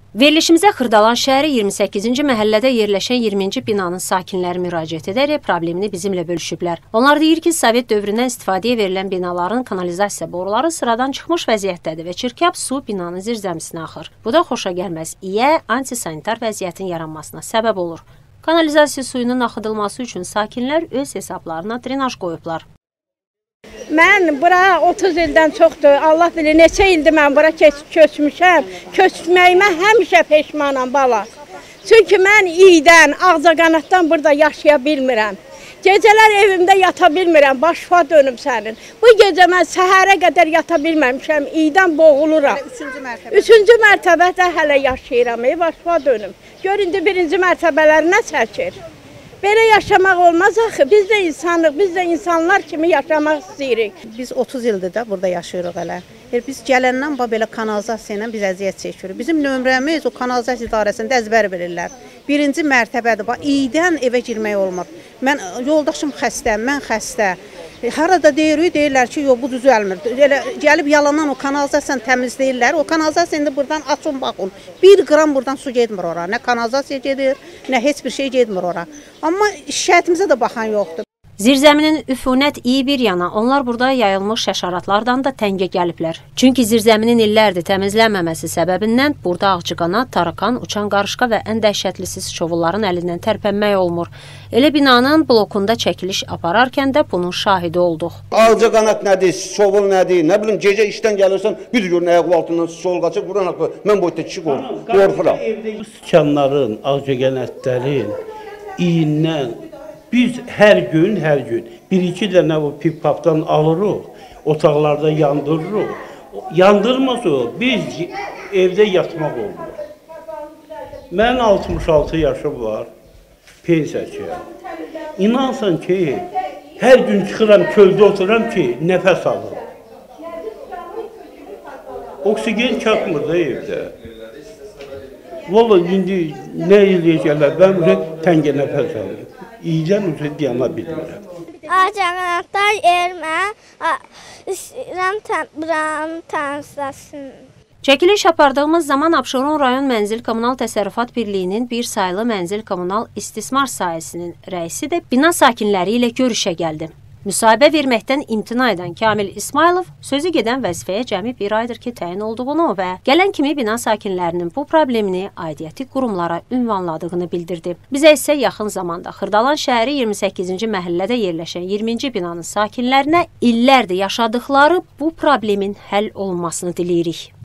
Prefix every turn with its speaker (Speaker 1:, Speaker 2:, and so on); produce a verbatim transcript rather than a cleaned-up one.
Speaker 1: Verilişimizə Xırdalan şəhəri iyirmi səkkizinci məhəllədə yerləşən iyirminci binanın sakinləri müraciət edərək problemini bizimlə bölüşüblər. Onlar deyir ki, Sovet dövründən istifadəyə verilən binaların kanalizasiya boruları sıradan çıxmış vəziyyətdədir və çirkab su binanın zirzəmisinə axır. Bu da xoşa gəlməz iyə antisanitar vəziyyətin yaranmasına səbəb olur. Kanalizasiya suyunun axıdılması üçün sakinlər öz hesablarına drenaj qoyublar.
Speaker 2: Mən bura otuz ildən çoxdur, Allah bilir neçə ildir mən bura köçmüşəm. Köçməyimə həmişə peşmanam bala. Çünki mən iydən, ağcaqanaddan burada yaşaya bilmirəm. Gecələr evimdə yata bilmirəm, başıma dönüm sənin. Bu gecə mən səhərə qədər yata bilməmişəm, iydən boğuluram. Üçüncü mərtəbə. Üçüncü mərtəbədə hələ yaşayıram, ey başıma dönüm. Gör indi birinci mərtəbələrinə çəkir. Belə yaşamaq olmaz axı. Biz də insanıq, biz də insanlar kimi yaşamaq istəyirik.
Speaker 3: Biz otuz ildir də burada yaşayırıq hələ. Biz gələndən belə kanalizasiya ilə biz əziyyət çəkirik. Bizim nömrəmiz o kanalizasiya idarəsində əzbər verirlər. Birinci mərtəbədir. Bax, iydən evə girmək olmur. Mən, yoldaşım xəstə, mən xəstə. Harada deyirik, deyirlər ki, yox, bu düzəlmir. Elə gəlib yalandan o kanalizasiyanı təmizləyirlər. O kanalizasiya indi buradan açın, baxın. Bir qram buradan su getmir ora. Nə kanalizasiya gedir, nə heç bir şey getmir ora. Amma şikayətimizə də baxan yoxdur.
Speaker 1: Zirzəminin üfunət iyi bir yana, onlar burada yayılmış həşəratlardan da təngə gəliblər. Çünki zirzəminin illərdir təmizlənməməsi səbəbindən burada ağcıqanad, tarakan, uçan qarışqa və ən dəhşətlisi sıçovulların əlindən tərpənmək olmur. Elə binanın blokunda çəkiliş apararkən də bunun şahidi olduq.
Speaker 4: Ağcıqanad nədir, sıçovul nədir, nə bilim, gecə işdən gəlirsən, bir görün ayaq altından sıçovul qaçır, buran haqqı, mən boyutda kişi qorxuram.
Speaker 5: Sıçanların, ağcıqanadların iyindən biz hər gün, hər gün bir-iki dənə o pip-papdan alırıq, otaqlarda yandırırıq. Yandırmasa o, biz evdə yatmaq olmur. Mən altmış altı yaşım var, pensiyacıyam. İnansan ki, hər gün çıxıram, çöldə oturam ki, nəfəs alırım. Oksigen çatmır da evdə. Valla indi nə eləyəcəklər, mən təngə nəfəs alıram. İyicən üzrə deyana bilmirəm.
Speaker 6: Ağcaqanadlar ermə, istəyirəm buranın tanısasın.
Speaker 1: Çəkiliş apardığımız zaman Abşeron rayon Mənzil Kommunal Təsərrüfat Birliyinin bir sayılı Mənzil Kommunal İstismar sahəsinin rəisi də bina sakinləri ilə görüşə gəldi. Müsahibə verməkdən imtina edən Kamil İsmailov sözü gedən vəzifəyə cəmi bir aydır ki, təyin olduğunu və gələn kimi bina sakinlərinin bu problemini aidiyyəti qurumlara ünvanladığını bildirdi. Bizə isə yaxın zamanda Xırdalan şəhəri iyirmi səkkizinci məhəllədə yerləşən iyirminci binanın sakinlərinə illərdir yaşadıkları bu problemin həll olunmasını diləyirik.